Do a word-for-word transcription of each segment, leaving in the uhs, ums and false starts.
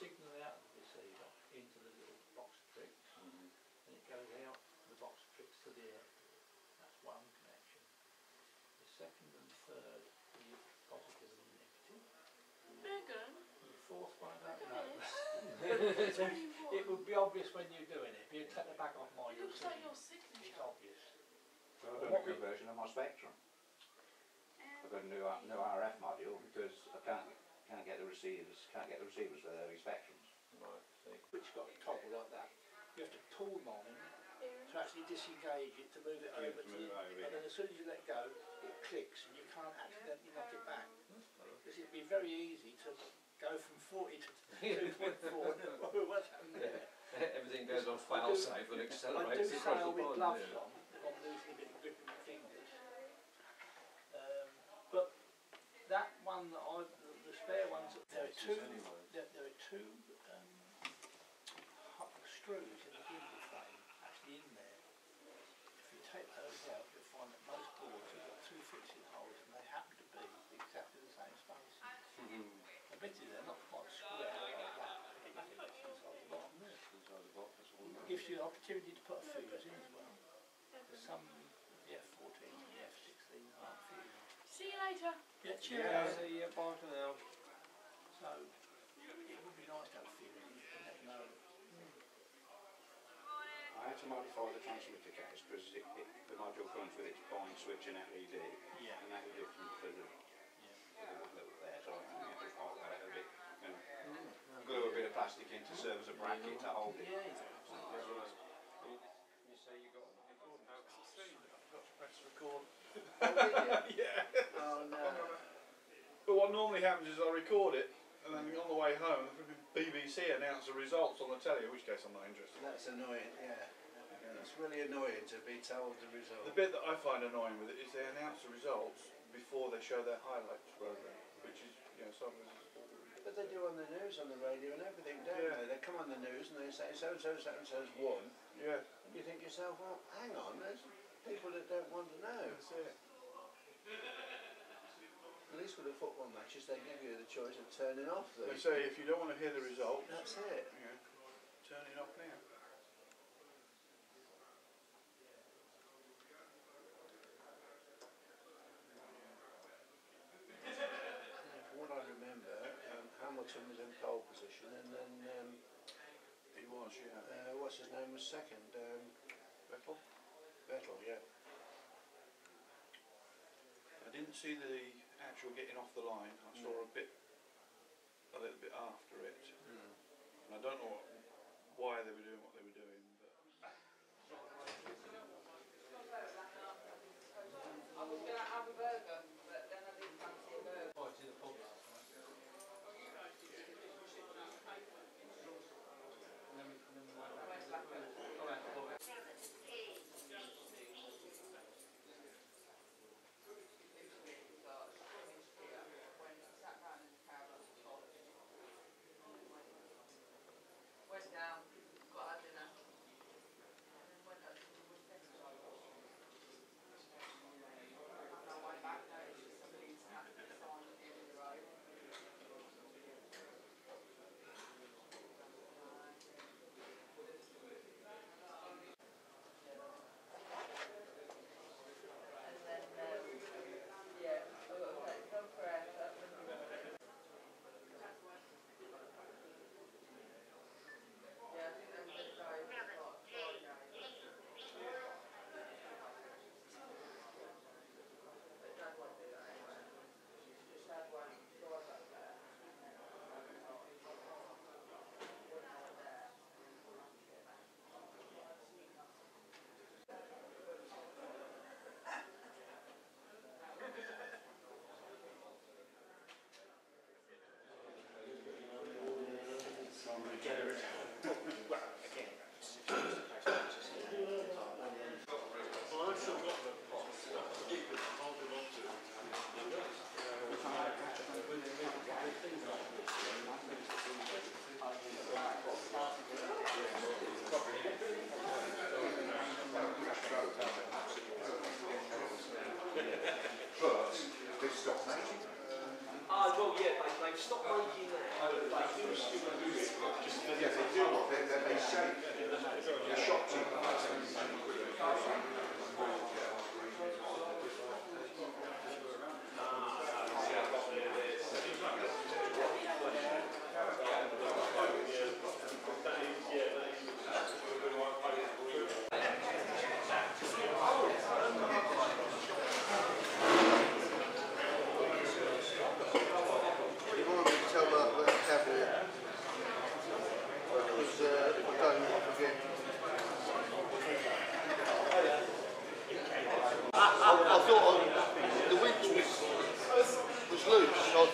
signal out of the receiver into the little box of tricks, mm-hmm. and it goes out from the box of tricks to the air. That's one connection. The second and third is positive and negative. Megan? The fourth one, I don't know. It would be obvious when you're doing it. If you take the back off mine, it looks like your signature. It's obvious. So I've done a conversion of my Spectrum. I've got a new, new R F module because I can't can't get the receivers can't get the receivers for the Spectrums. Right. See. Which got a toggle like that. You have to pull mine to actually disengage it to move it Yeah, over to to move the, over, and yeah. then as soon as you let go, it clicks and you can't accidentally knock it back. Because it'd be very easy to go from forty to two point four. What's happened there? Everything goes on fail safe and accelerates. I do across sail the with pond, gloves yeah. on, if I'm losing a bit of grip in my fingers. Um, but that one that I, the, the spare ones, there are two, there, there are two um, screws in the gimbal frame actually in there. If you take those out, you'll find that most boards have got two fixing holes and they happen to be exactly the same spaces. Mm-hmm. Admittedly, they're not quite square like that. It gives you the opportunity to put a fuse in as well. There's some the F fourteen and the F sixteen aren't fused. See you later. Yeah, cheers. Yeah, see you, bye for now. So, it would be nice to have a fuse. You never know. Mm. I had to modify the transmitter case because it, it, the module comes with its bind switch and L E D, Yeah. and that was different for the, yeah. for the one that was there, so I think I had to fight that a bit and mm. glue a bit of plastic in to serve as a bracket to hold it. Yeah. So, You say you got recording? I forgot to press record. Oh, did you? Yeah. Oh no. But what normally happens is I record it, and then on the way home, the B B C announce the results on the telly, in which case I'm not interested. That's annoying, yeah. It's really annoying to be told the result. The bit that I find annoying with it is they announce the results before they show their highlights program, which is, you know, something. But they do on the news, on the radio and everything, don't Yeah. they? They come on the news and they say so-and-so, so-and-so's won. Yeah. And you think to yourself, well, hang on, there's people that don't want to know. That's it. At least with the football matches, they give you the choice of turning off the... They say if you don't want to hear the results, That's it. you know, turn it off now. From what I remember, um, Hamilton was in pole position and then... Um, He was, yeah. uh, what's his name was second? Um, Bedwell? Bedwell, yeah. I didn't see the actual getting off the line. I saw a bit, a little bit after it. Mm. And I don't know what, why they were doing what they were doing, but... I was going to have a burger, but then I didn't fancy a burger. Oh, it's in the pub last night. And then we, and then we went back to the pub. All right, pub. Went down, got our dinner, and then went up to the Wicksteed.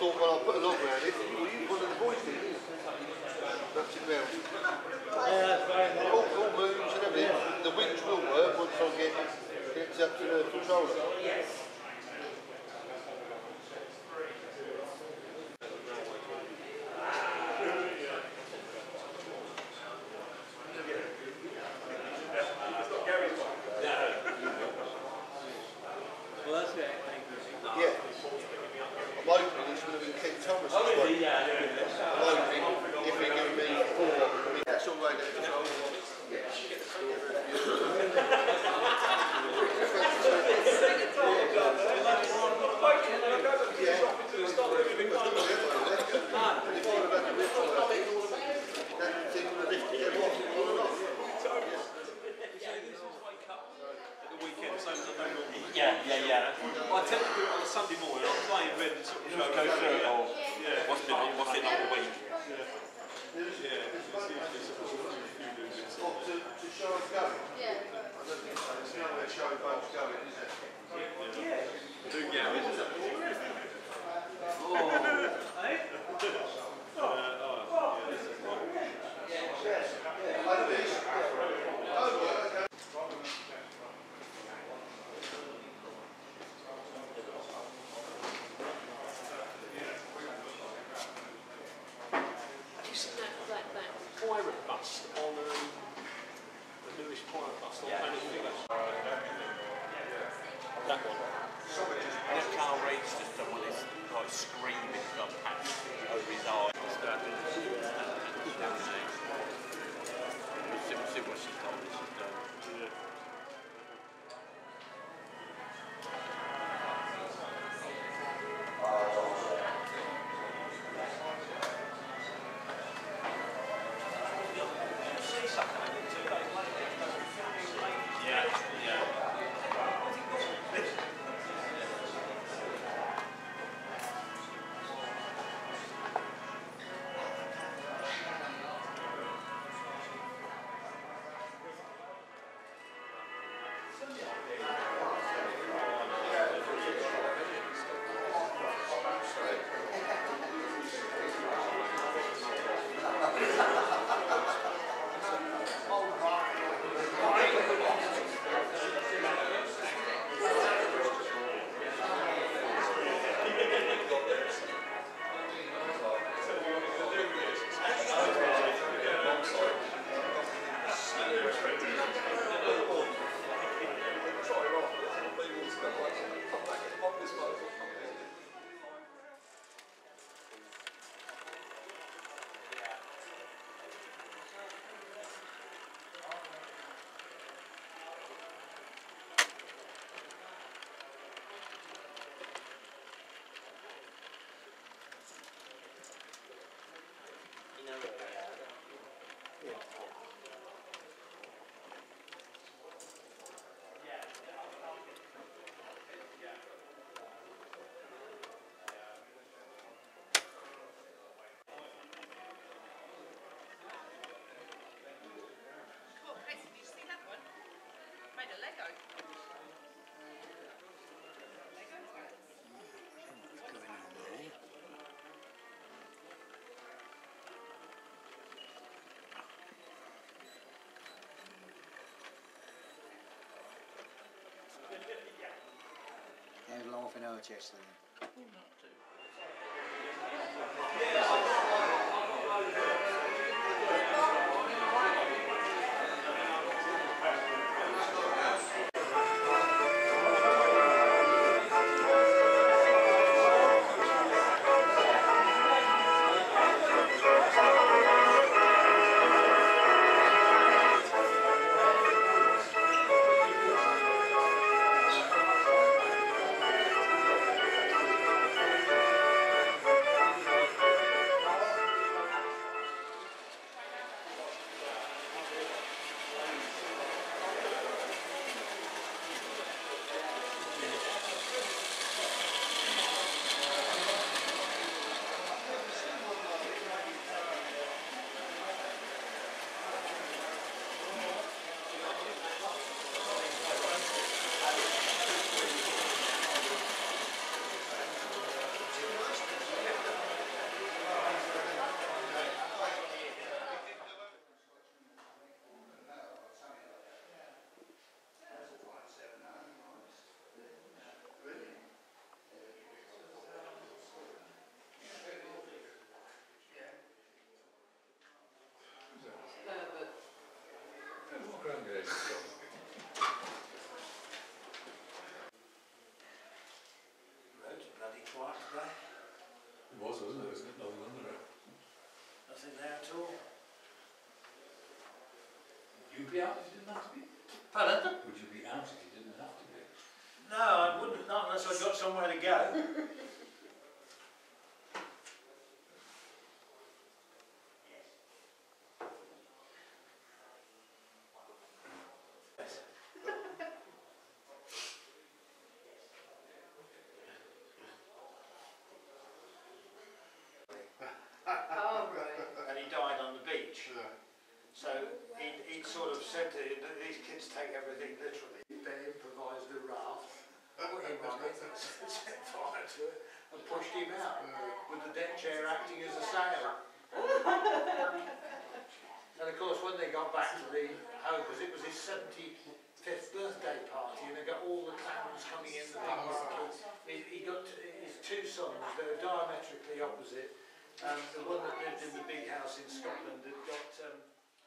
thought, well, I'll put a log around it. Well, you one of the boys did, didn't you? Wrapped it round. Yeah, that's very nice. All, all moves and everything. The winch will work once I get it up to the controller. Yes. Well, that's it. Yeah. I'm hoping it's going to be Ken Thomas. Oh, really? Yeah. I'm hoping if he gives me four, I mean, that's all right to control. Yeah, yeah, yeah. I tend to do it on a Sunday morning. I'm playing when sort of go through it all. Yeah. What's been on, what's been on the week. Yeah. Yeah. It's usually sort of a few new bits. What, to, to show us going? Yeah. I don't think so. It's nowhere to show folks going, is it? Yeah. Do go, isn't it? Oh. Eh? Oh. Oh. Yes. Yeah. Like this. Oh, okay. Pirate bust on um, the newest pirate bust on yeah. Planet Figures. That one. That Carl Reed's just done one, it's like screaming, got patched over his eye. See what she's done, she's done. Yeah. There's life in our chest then. was, wasn't it? Wasn't it? Nothing under it. Nothing there at all. Would you be out if you didn't have to be? Pardon? Would you be out if you didn't have to be? No, I wouldn't, not unless I got somewhere to go. Oh, right. And he died on the beach. So he he sort of said to him that these kids take everything literally. They improvised a raft, put him on it, set fire to it, and pushed him out with the deck chair acting as a sail. And of course, when they got back to the home, because it was his seventy-fifth birthday party, and they got all the clans coming in, the big market. He, he got t his two sons, they were diametrically opposite. Um, the one that lived in the big house in Scotland had got. Um,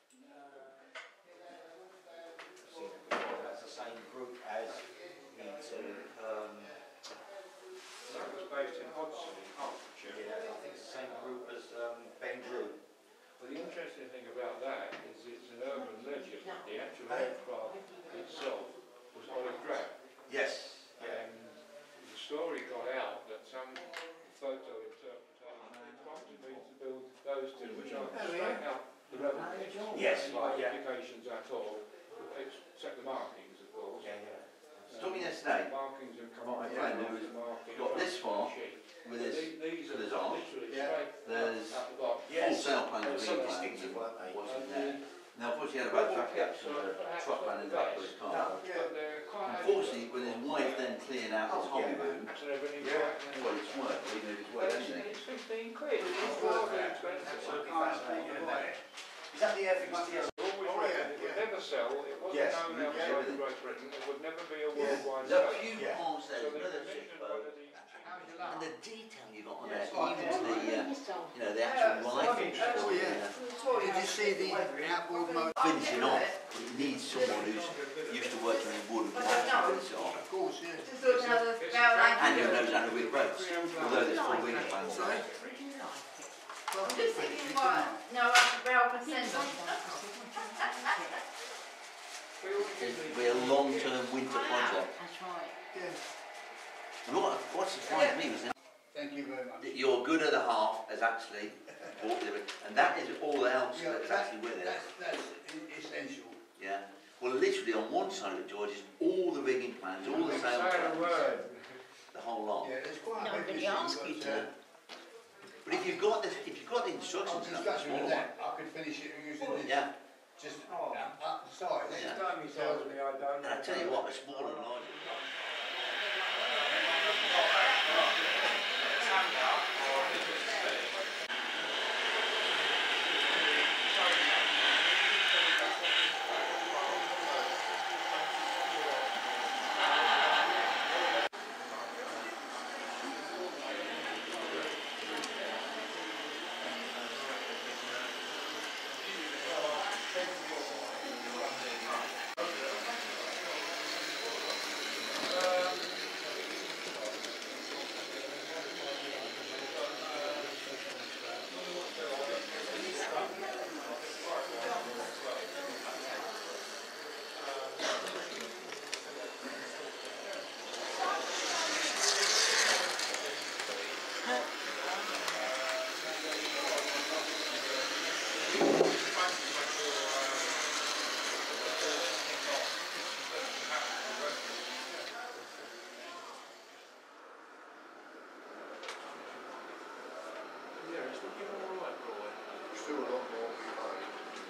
That's the same group as Beetson. Um, That was based in Hodson in Hertfordshire. yeah, I think it's the same group as um, Ben Drew. Well, the interesting thing about that is it's an urban legend. The actual aircraft itself was olive drab. Yes. And the story got out that some photo interpretation wanted me to build those two, which are straight out the Rowell pits. Yes, No right, yeah. implications at all, except the markings, of course. Yeah, yeah. Talking yesterday, Markings have come my up friend with who's markings got this far sheet. with But his the- these with are his arm. literally Yeah. straight There's out the bottom. full sail plans There of were some plans distinctive, and weren't they? wasn't And there. the- Now, unfortunately, he had a bad traffic accident with a truck ran in the back of his car. But they're quite Unfortunately, when his wife then cleared out his hobby room, So everything's well, right. it's worth, even if it's But worth it's, anything. it's fifteen quid. It's rather expensive. Absolutely fascinating, isn't it? Is that the F X T S? Always Oh, reckoned yeah, it would yeah. never sell. It wasn't Yes, known yeah, outside everything. Great Britain. It would never be a Yeah. worldwide Look, sale. few Yeah. parts So there, they you know, the commissioned ship one boat, of these. and the detail you got on Yeah, there, it's like even to the, uh, you know, the actual Yeah, rifle. Oh, yeah. Did you see the outboard motor? Finishing off, but it needs someone who's used to working in wood who can actually finish it off. Of course, yeah. Just look how the barrel And who anchor. knows how to rig boats, although there's four wing plans on it. I'm just thinking what, no, Rowell can send them. It'll be a long-term winter project. That's right. Yeah. And what, what surprised me was that Thank you very much. your good of the half has actually bought the, and that is all else Yeah, that's that- actually with it. That's, that's e- essential. Yeah. Well, literally on one side of it, George, is all the rigging plans, all the sail Say a plans, word. the whole lot. Yeah, it's quite a Nobody big issue, asked but, you uh, to. But if you've got the, if you've got the I'm instructions, and that, discussing small with one. that, I could finish it using this, Yeah. just Oh. up the size. Yeah. Next time he tells me I don't And I tell you what, a smaller and larger. Still a lot more behind.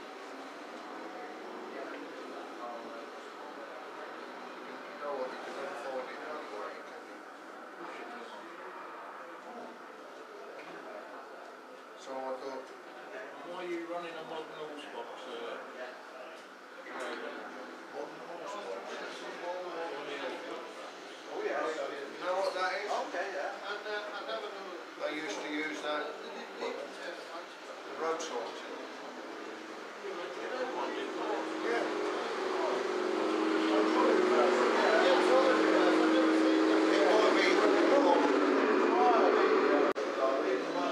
You know what, you can never find it anyway, can you? So I thought, Why are you running a modern horse box? Uh, modern horse box. Oh yeah, you know what that is? Okay, yeah. And uh, I never knew they used to use that, the road signs. Yeah.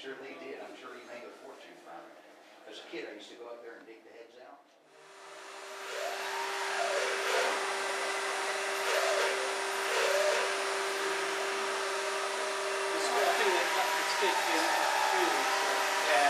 sure they did. I'm sure he made a fortune from it. As a kid, I used to go up there and dig the heads out. I think that that could stick in three weeks. Yeah.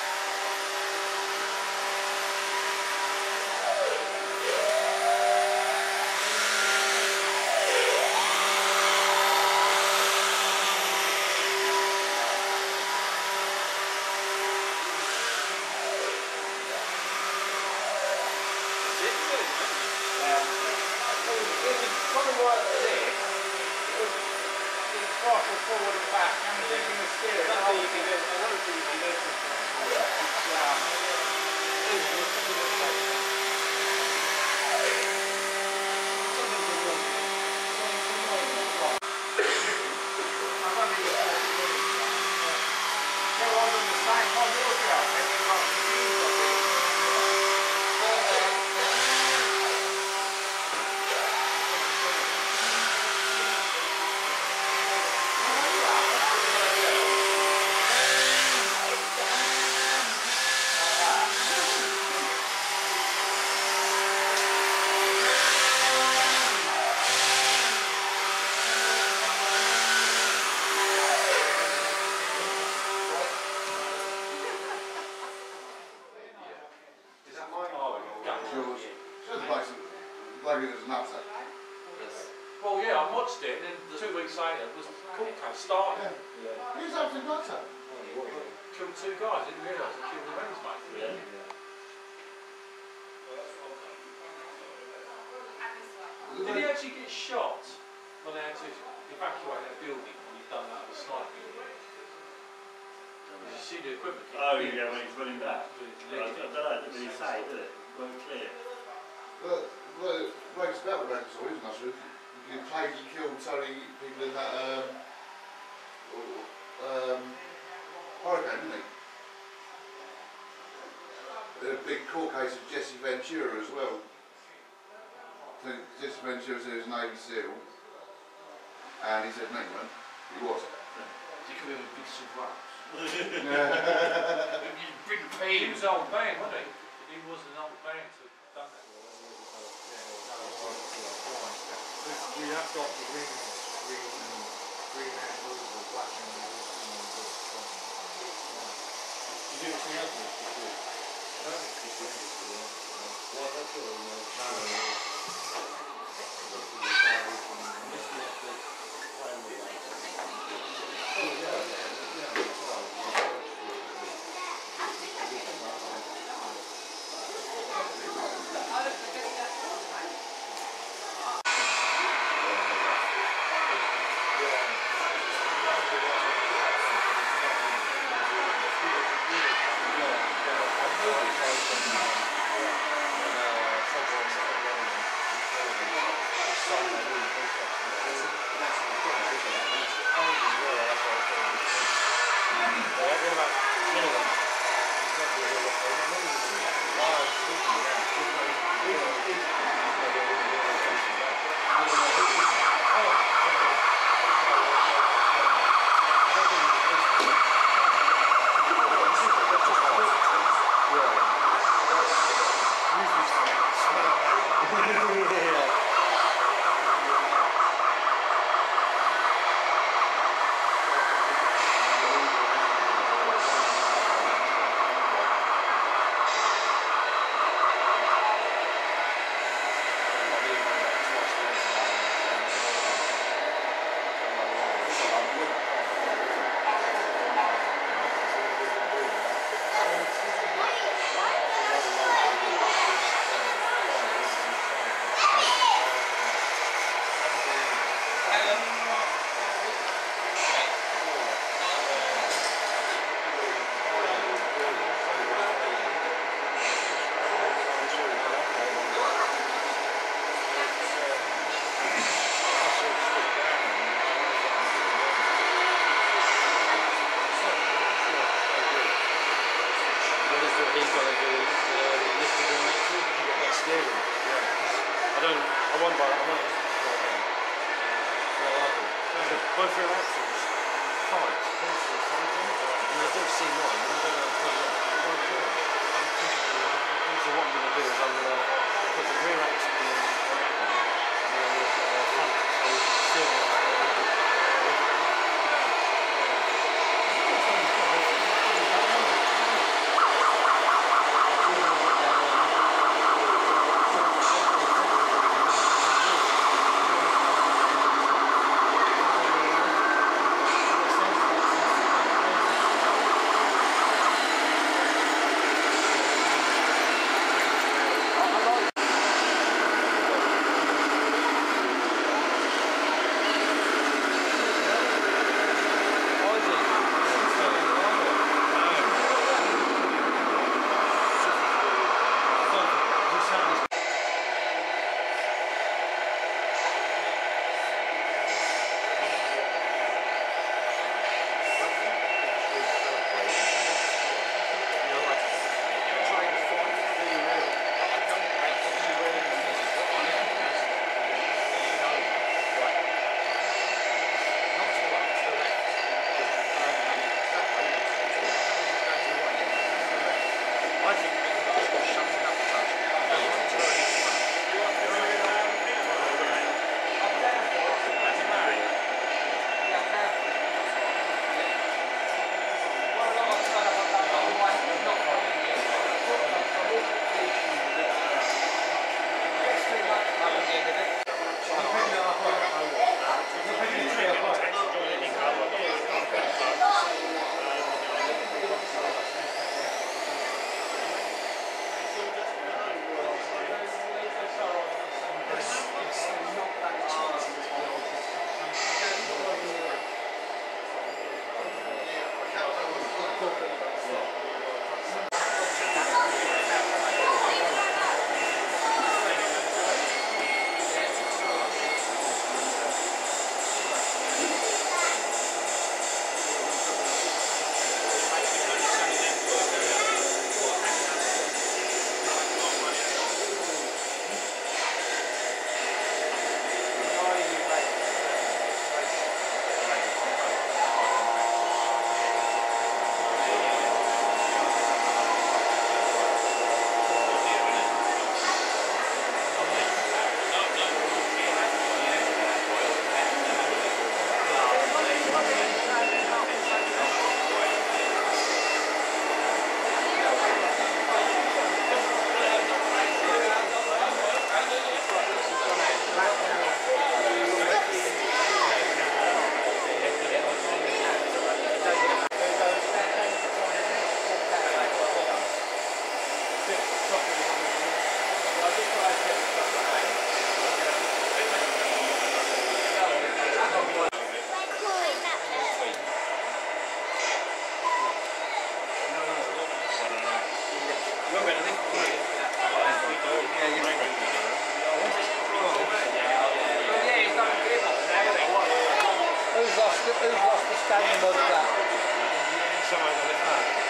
Forward and back, and taking the steer. I don't think you can do it. I don't think you can do it. Well, yeah, I watched it, and then two weeks later, was Court case started. Yeah. Yeah. Who's up to nutter? Killed two guys, didn't realise he killed the men's mate. Yeah. Did he actually get shot when they had to evacuate that building when he'd done that with sniping? Did you see the equipment? Oh, yeah, when he's running back. I don't know, did he say, did it? Weren't clear. But, well, well, it's about the record story, isn't it? You claimed he killed so many people in that um, um, hurricane, didn't he? There was a big court case of Jesse Ventura as well. I think Jesse Ventura said he was a Navy SEAL, and he said, no, he wasn't. He was. Did you come in with Beetson Rowell? He was an old man, wasn't he? He was an old man to have done that. We have got the rings, green, green handles, or black handles, and the You do anything else with it? No, it's just well, that's all. they do see mine, I'm going to put it up. It won't turn. So what I'm going to do is I'm going to put the rear axle in the back one, and then I'm going to put the front axle still on the Who's lost the standing of that? Someone on the front.